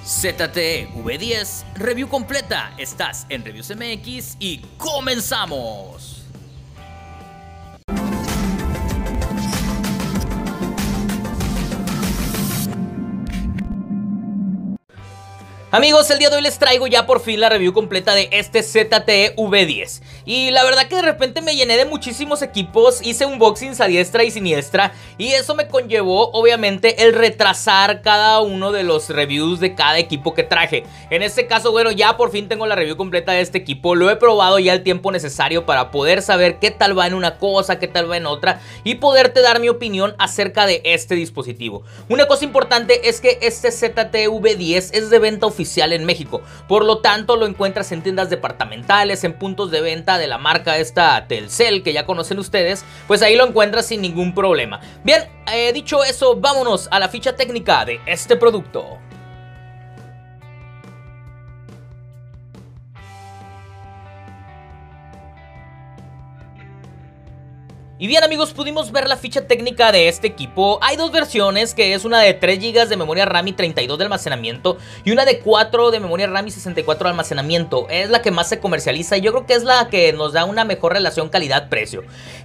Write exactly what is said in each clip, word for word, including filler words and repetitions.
Z T E V diez, review completa, estás en Reviews M X y ¡comenzamos! Amigos, el día de hoy les traigo ya por fin la review completa de este Z T E V diez. Y la verdad que de repente me llené de muchísimos equipos, hice unboxings a diestra y siniestra, y eso me conllevó obviamente el retrasar cada uno de los reviews de cada equipo que traje. En este caso, bueno, ya por fin tengo la review completa de este equipo, lo he probado ya el tiempo necesario para poder saber qué tal va en una cosa, qué tal va en otra, y poderte dar mi opinión acerca de este dispositivo. Una cosa importante es que este Z T E V diez es de venta oficial oficial en México, por lo tanto lo encuentras en tiendas departamentales, en puntos de venta de la marca esta Telcel que ya conocen ustedes, pues ahí lo encuentras sin ningún problema. Bien, eh, dicho eso, vámonos a la ficha técnica de este producto. Y bien amigos, pudimos ver la ficha técnica de este equipo. Hay dos versiones, que es una de tres gigas de memoria RAM y treinta y dos de almacenamiento, y una de cuatro de memoria RAM y sesenta y cuatro de almacenamiento. Es la que más se comercializa y yo creo que es la que nos da una mejor relación calidad-precio.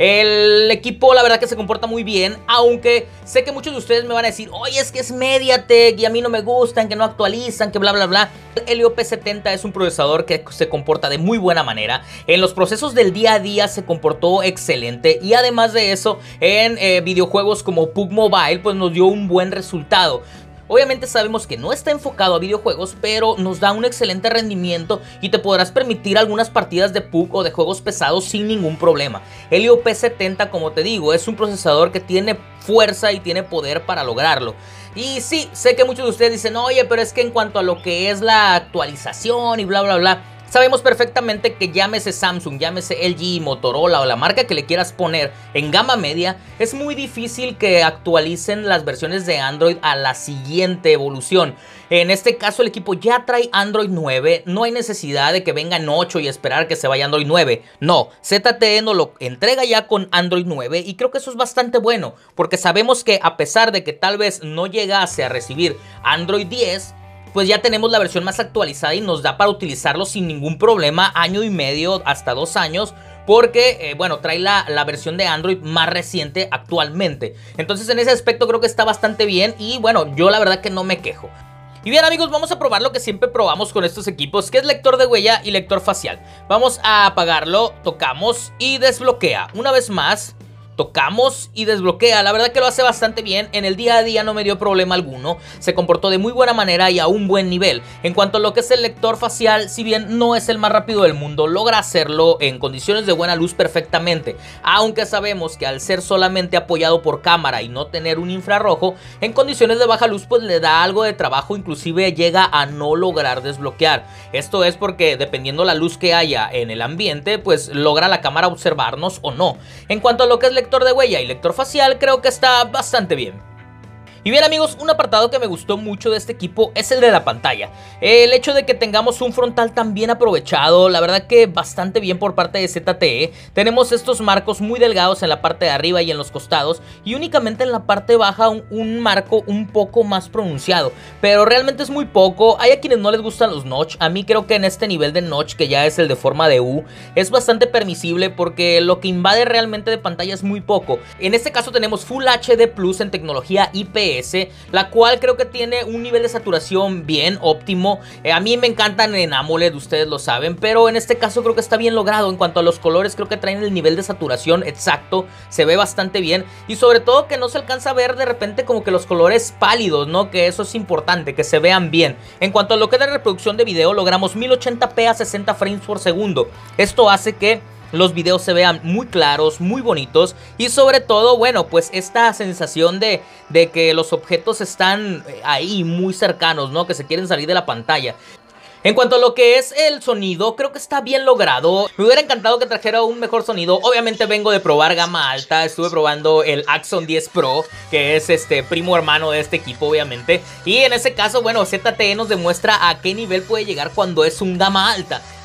El equipo la verdad que se comporta muy bien, aunque sé que muchos de ustedes me van a decir: oye, es que es MediaTek y a mí no me gustan, que no actualizan, que bla bla bla. El Helio P setenta es un procesador que se comporta de muy buena manera. En los procesos del día a día se comportó excelente, y además de eso, en eh, videojuegos como P U B Mobile, pues nos dio un buen resultado. Obviamente sabemos que no está enfocado a videojuegos, pero nos da un excelente rendimiento y te podrás permitir algunas partidas de P U B o de juegos pesados sin ningún problema. Helio P setenta, como te digo, es un procesador que tiene fuerza y tiene poder para lograrlo. Y sí, sé que muchos de ustedes dicen: oye, pero es que en cuanto a lo que es la actualización y bla bla bla, sabemos perfectamente que llámese Samsung, llámese L G, Motorola o la marca que le quieras poner en gama media, es muy difícil que actualicen las versiones de Android a la siguiente evolución. En este caso el equipo ya trae Android nueve, no hay necesidad de que venga en ocho y esperar que se vaya Android nueve. No, Z T E nos lo entrega ya con Android nueve, y creo que eso es bastante bueno, porque sabemos que a pesar de que tal vez no llegase a recibir Android diez, pues ya tenemos la versión más actualizada y nos da para utilizarlo sin ningún problema, año y medio hasta dos años, porque, eh, bueno, trae la, la versión de Android más reciente actualmente. Entonces en ese aspecto creo que está bastante bien y bueno, yo la verdad que no me quejo. Y bien amigos, vamos a probar lo que siempre probamos con estos equipos, que es lector de huella y lector facial. Vamos a apagarlo, tocamos y desbloquea. Una vez más, tocamos y desbloquea. La verdad que lo hace bastante bien. En el día a día no me dio problema alguno. Se comportó de muy buena manera y a un buen nivel. En cuanto a lo que es el lector facial, si bien no es el más rápido del mundo, logra hacerlo en condiciones de buena luz perfectamente. Aunque sabemos que al ser solamente apoyado por cámara y no tener un infrarrojo, en condiciones de baja luz pues le da algo de trabajo, inclusive llega a no lograr desbloquear. Esto es porque dependiendo la luz que haya en el ambiente, pues logra la cámara observarnos o no. En cuanto a lo que es lector de huella y lector facial, creo que está bastante bien. Y bien amigos, un apartado que me gustó mucho de este equipo es el de la pantalla. El hecho de que tengamos un frontal tan bien aprovechado, la verdad que bastante bien por parte de Z T E. Tenemos estos marcos muy delgados en la parte de arriba y en los costados, y únicamente en la parte baja un, un marco un poco más pronunciado, pero realmente es muy poco. Hay a quienes no les gustan los notch. A mí creo que en este nivel de notch, que ya es el de forma de U, es bastante permisible porque lo que invade realmente de pantalla es muy poco. En este caso tenemos Full H D Plus en tecnología I P S, la cual creo que tiene un nivel de saturación bien óptimo. eh, A mí me encantan en AMOLED, ustedes lo saben, pero en este caso creo que está bien logrado. En cuanto a los colores, creo que traen el nivel de saturación exacto, se ve bastante bien, y sobre todo que no se alcanza a ver de repente como que los colores pálidos, ¿no? Que eso es importante, que se vean bien. En cuanto a lo que es la reproducción de video, logramos mil ochenta p a sesenta frames por segundo. Esto hace que los videos se vean muy claros, muy bonitos, y sobre todo, bueno, pues esta sensación de, de que los objetos están ahí muy cercanos, ¿no? Que se quieren salir de la pantalla. En cuanto a lo que es el sonido, creo que está bien logrado. Me hubiera encantado que trajera un mejor sonido. Obviamente vengo de probar gama alta. Estuve probando el Axon diez Pro, que es este primo hermano de este equipo, obviamente. Y en ese caso, bueno, Z T E nos demuestra a qué nivel puede llegar cuando es un gama alta.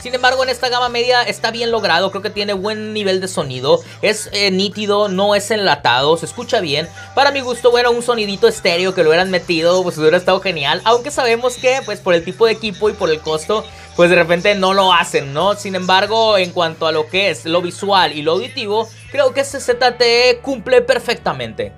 Sin embargo, en esta gama media está bien logrado, creo que tiene buen nivel de sonido, es eh, nítido, no es enlatado, se escucha bien. Para mi gusto, bueno, un sonidito estéreo que lo hubieran metido, pues hubiera estado genial, aunque sabemos que, pues por el tipo de equipo y por el costo, pues de repente no lo hacen, ¿no? Sin embargo, en cuanto a lo que es lo visual y lo auditivo, creo que este Z T E cumple perfectamente.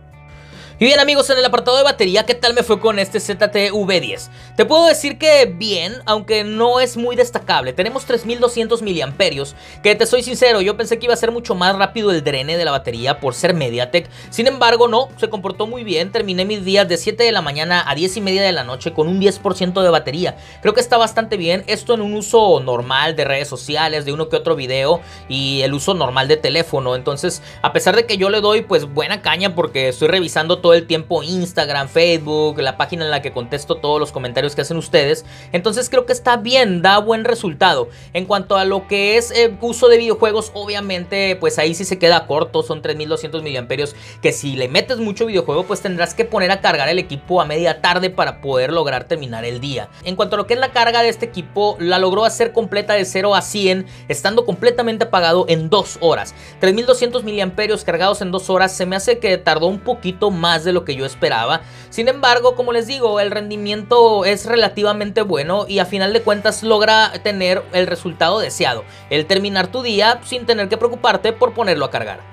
Y bien amigos, en el apartado de batería, ¿qué tal me fue con este Z T E V diez? Te puedo decir que bien, aunque no es muy destacable. Tenemos tres mil doscientos miliamperios, que te soy sincero, yo pensé que iba a ser mucho más rápido el drene de la batería por ser MediaTek. Sin embargo, no, se comportó muy bien. Terminé mis días de siete de la mañana a diez y media de la noche con un diez por ciento de batería. Creo que está bastante bien, esto en un uso normal de redes sociales, de uno que otro video y el uso normal de teléfono. Entonces, a pesar de que yo le doy pues buena caña porque estoy revisando todo todo el tiempo Instagram, Facebook, la página en la que contesto todos los comentarios que hacen ustedes, entonces creo que está bien, da buen resultado. En cuanto a lo que es eh, uso de videojuegos, obviamente pues ahí sí se queda corto, son tres mil doscientos miliamperios que si le metes mucho videojuego pues tendrás que poner a cargar el equipo a media tarde para poder lograr terminar el día. En cuanto a lo que es la carga de este equipo, la logró hacer completa de cero a cien estando completamente apagado en dos horas. tres mil doscientos miliamperios cargados en dos horas se me hace que tardó un poquito más de lo que yo esperaba. Sin embargo, como les digo, el rendimiento es relativamente bueno y a final de cuentas logra tener el resultado deseado, el terminar tu día sin tener que preocuparte por ponerlo a cargar.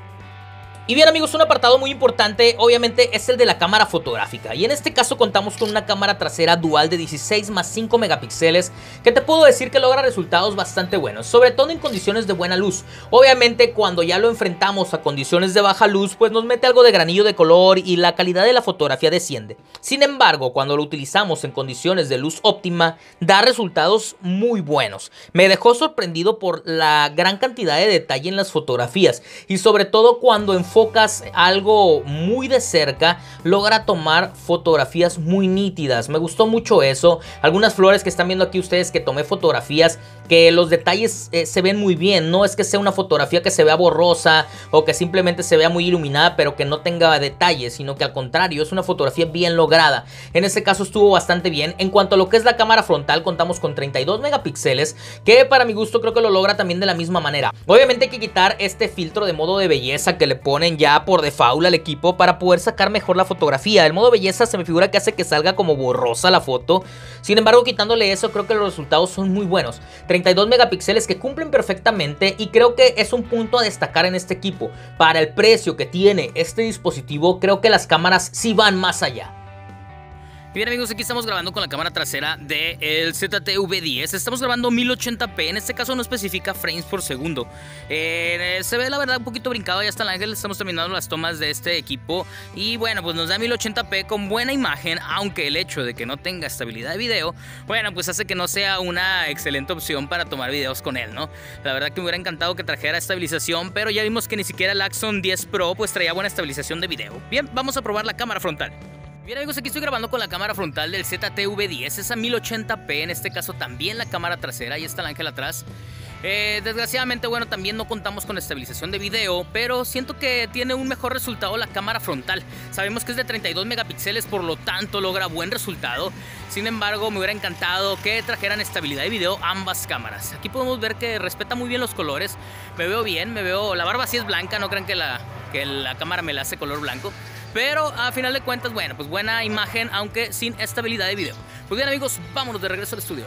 Y bien amigos, un apartado muy importante obviamente es el de la cámara fotográfica, y en este caso contamos con una cámara trasera dual de dieciséis más cinco megapíxeles que te puedo decir que logra resultados bastante buenos, sobre todo en condiciones de buena luz. Obviamente cuando ya lo enfrentamos a condiciones de baja luz pues nos mete algo de granillo de color y la calidad de la fotografía desciende. Sin embargo, cuando lo utilizamos en condiciones de luz óptima da resultados muy buenos. Me dejó sorprendido por la gran cantidad de detalle en las fotografías y sobre todo cuando enfocamos enfocas algo muy de cerca, logra tomar fotografías muy nítidas. Me gustó mucho eso. Algunas flores que están viendo aquí ustedes que tomé fotografías, que los detalles eh, se ven muy bien. No es que sea una fotografía que se vea borrosa o que simplemente se vea muy iluminada pero que no tenga detalles, sino que al contrario es una fotografía bien lograda. En este caso estuvo bastante bien. En cuanto a lo que es la cámara frontal, contamos con treinta y dos megapíxeles, que para mi gusto creo que lo logra también de la misma manera. Obviamente hay que quitar este filtro de modo de belleza que le ponen ya por default al equipo para poder sacar mejor la fotografía. El modo belleza se me figura que hace que salga como borrosa la foto. Sin embargo, quitándole eso, creo que los resultados son muy buenos. treinta y dos megapíxeles que cumplen perfectamente y creo que es un punto a destacar en este equipo. Para el precio que tiene este dispositivo, creo que las cámaras sí van más allá. Y bien amigos, aquí estamos grabando con la cámara trasera del Z T E V diez. Estamos grabando mil ochenta p, en este caso no especifica frames por segundo. eh, Se ve la verdad un poquito brincado, ya está el ángel, estamos terminando las tomas de este equipo. Y bueno, pues nos da mil ochenta p con buena imagen, aunque el hecho de que no tenga estabilidad de video, bueno, pues hace que no sea una excelente opción para tomar videos con él, ¿no? La verdad que me hubiera encantado que trajera estabilización, pero ya vimos que ni siquiera el Axon diez Pro pues traía buena estabilización de video. Bien, vamos a probar la cámara frontal. Bien amigos, aquí estoy grabando con la cámara frontal del Z T E V diez, es a mil ochenta p, en este caso también la cámara trasera, ahí está el ángel atrás. Eh, desgraciadamente, bueno, también no contamos con estabilización de video, pero siento que tiene un mejor resultado la cámara frontal. Sabemos que es de treinta y dos megapíxeles, por lo tanto logra buen resultado. Sin embargo, me hubiera encantado que trajeran estabilidad de video ambas cámaras. Aquí podemos ver que respeta muy bien los colores, me veo bien, me veo, la barba sí es blanca, no crean que la, que la cámara me la hace color blanco. Pero a final de cuentas, bueno, pues buena imagen, aunque sin estabilidad de video. Pues bien amigos, vámonos de regreso al estudio.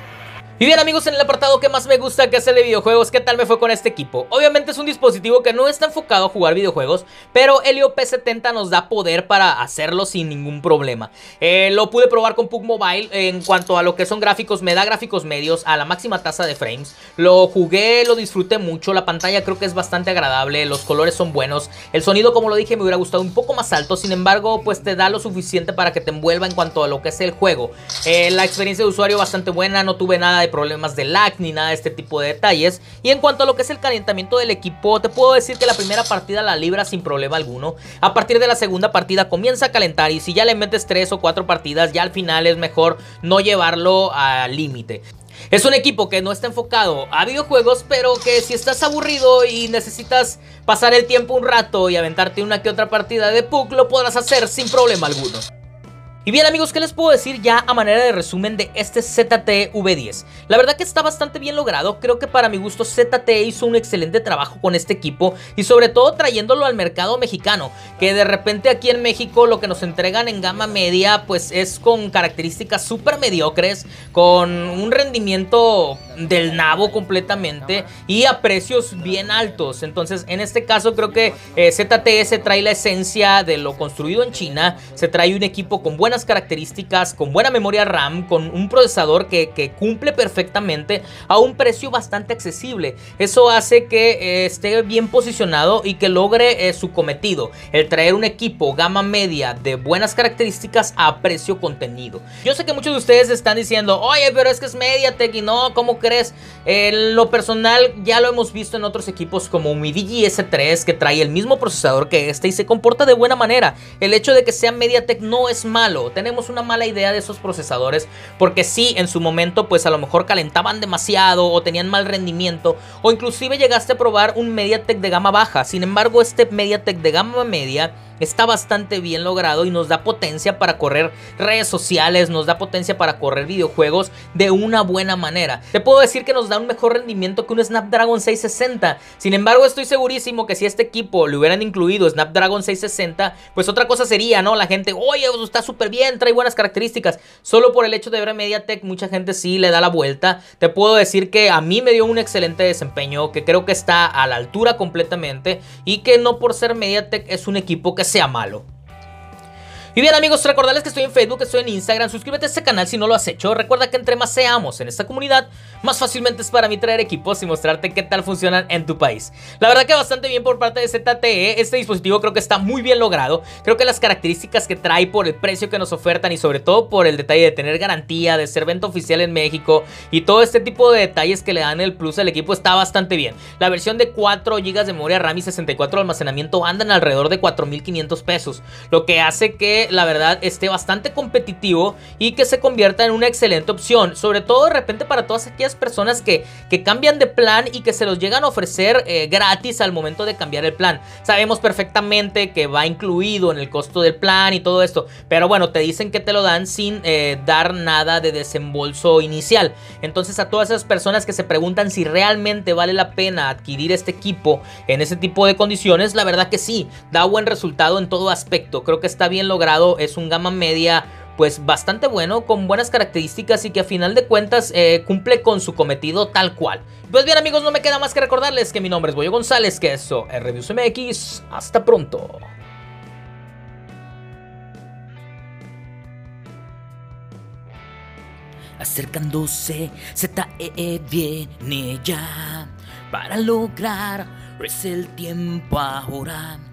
Y bien amigos, en el apartado que más me gusta, que es el de videojuegos, ¿qué tal me fue con este equipo? Obviamente es un dispositivo que no está enfocado a jugar videojuegos, pero Helio P setenta nos da poder para hacerlo sin ningún problema. eh, Lo pude probar con P U B Mobile. En cuanto a lo que son gráficos, me da gráficos medios a la máxima tasa de frames. Lo jugué, lo disfruté mucho, la pantalla creo que es bastante agradable, los colores son buenos. El sonido, como lo dije, me hubiera gustado un poco más alto, sin embargo, pues te da lo suficiente para que te envuelva en cuanto a lo que es el juego. eh, La experiencia de usuario bastante buena, no tuve nada de problemas de lag ni nada de este tipo de detalles. Y en cuanto a lo que es el calentamiento del equipo, te puedo decir que la primera partida la libra sin problema alguno. A partir de la segunda partida comienza a calentar, y si ya le metes tres o cuatro partidas, ya al final es mejor no llevarlo al límite. Es un equipo que no está enfocado a videojuegos, pero que si estás aburrido y necesitas pasar el tiempo un rato y aventarte una que otra partida de P U C, lo podrás hacer sin problema alguno. Y bien amigos, ¿qué les puedo decir ya a manera de resumen de este Z T E V diez? La verdad que está bastante bien logrado, creo que para mi gusto Z T E hizo un excelente trabajo con este equipo y sobre todo trayéndolo al mercado mexicano, que de repente aquí en México lo que nos entregan en gama media pues es con características súper mediocres, con un rendimiento del nabo completamente y a precios bien altos. Entonces en este caso creo que eh, Z T E se trae la esencia de lo construido en China, se trae un equipo con buenas características, con buena memoria RAM, con un procesador que, que cumple perfectamente a un precio bastante accesible. Eso hace que eh, esté bien posicionado y que logre eh, su cometido, el traer un equipo gama media de buenas características a precio contenido. Yo sé que muchos de ustedes están diciendo, oye, pero es que es MediaTek y no, ¿cómo crees? En lo personal ya lo hemos visto en otros equipos como mi Digi S tres, que trae el mismo procesador que este y se comporta de buena manera. El hecho de que sea MediaTek no es malo. Tenemos una mala idea de esos procesadores porque sí, en su momento pues a lo mejor calentaban demasiado o tenían mal rendimiento, o inclusive llegaste a probar un MediaTek de gama baja. Sin embargo, este MediaTek de gama media está bastante bien logrado y nos da potencia para correr redes sociales, nos da potencia para correr videojuegos de una buena manera. Te puedo decir que nos da un mejor rendimiento que un Snapdragon seiscientos sesenta. Sin embargo, estoy segurísimo que si a este equipo le hubieran incluido Snapdragon seiscientos sesenta, pues otra cosa sería, ¿no? La gente, oye, pues está súper bien, trae buenas características. Solo por el hecho de ver a MediaTek, mucha gente sí le da la vuelta. Te puedo decir que a mí me dio un excelente desempeño, que creo que está a la altura completamente y que no por ser MediaTek es un equipo que sea malo. Y bien amigos, recordarles que estoy en Facebook, estoy en Instagram, suscríbete a este canal si no lo has hecho. Recuerda que entre más seamos en esta comunidad, más fácilmente es para mí traer equipos y mostrarte qué tal funcionan en tu país. La verdad que bastante bien por parte de Z T E, este dispositivo creo que está muy bien logrado. Creo que las características que trae por el precio que nos ofertan y sobre todo por el detalle de tener garantía, de ser venta oficial en México y todo este tipo de detalles que le dan el plus al equipo está bastante bien. La versión de cuatro gigas de memoria RAM y sesenta y cuatro de almacenamiento andan alrededor de cuatro mil quinientos pesos, lo que hace que la verdad esté bastante competitivo y que se convierta en una excelente opción, sobre todo de repente para todas aquellas personas que, que cambian de plan y que se los llegan a ofrecer eh, gratis al momento de cambiar el plan. Sabemos perfectamente que va incluido en el costo del plan y todo esto, pero bueno, te dicen que te lo dan sin eh, dar nada de desembolso inicial. Entonces a todas esas personas que se preguntan si realmente vale la pena adquirir este equipo en ese tipo de condiciones, la verdad que sí, da buen resultado en todo aspecto. Creo que está bien logrado, es un gama media pues bastante bueno, con buenas características y que a final de cuentas eh, cumple con su cometido tal cual. Pues bien amigos, no me queda más que recordarles que mi nombre es Boyo González, que eso es Reviews M X. Hasta pronto. Acercándose, Z E E viene ya para lograr, es el tiempo ahora.